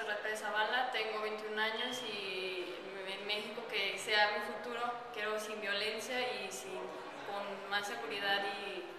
Monserrate de Zavala, tengo 21 años y en México que sea mi futuro, quiero sin violencia y con más seguridad y